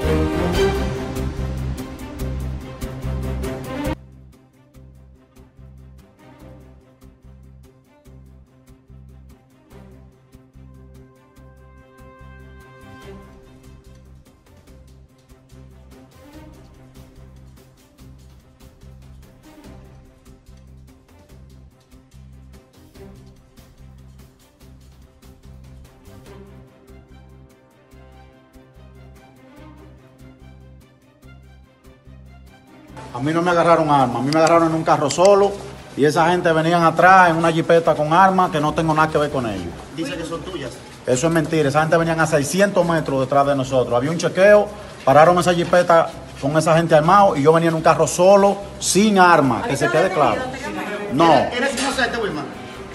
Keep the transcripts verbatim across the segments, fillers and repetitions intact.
A mí no me agarraron armas, a mí me agarraron en un carro solo y esa gente venían atrás en una jipeta con armas que no tengo nada que ver con ellos. Dice que son tuyas. Eso es mentira, esa gente venían a seiscientos metros detrás de nosotros. Había un chequeo, pararon esa jipeta con esa gente armado y yo venía en un carro solo, sin armas, que se quede claro. No. ¿Eres inocente, Wilman?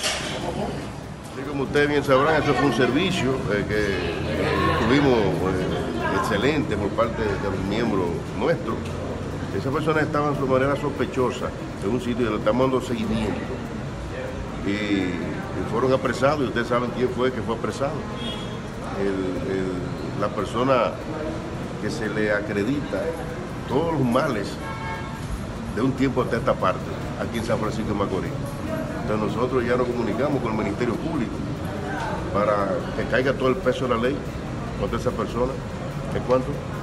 Como ustedes bien sabrán, eso fue un servicio eh, que eh, tuvimos eh, excelente por parte de los miembros nuestros. Esas personas estaban de manera sospechosa en un sitio y le estamos dando seguimiento. Y, y fueron apresados, y ustedes saben quién fue que fue apresado. El, el, la persona que se le acredita todos los males de un tiempo hasta esta parte, aquí en San Francisco de Macorís. Entonces nosotros ya nos comunicamos con el Ministerio Público para que caiga todo el peso de la ley contra esa persona. ¿En cuánto?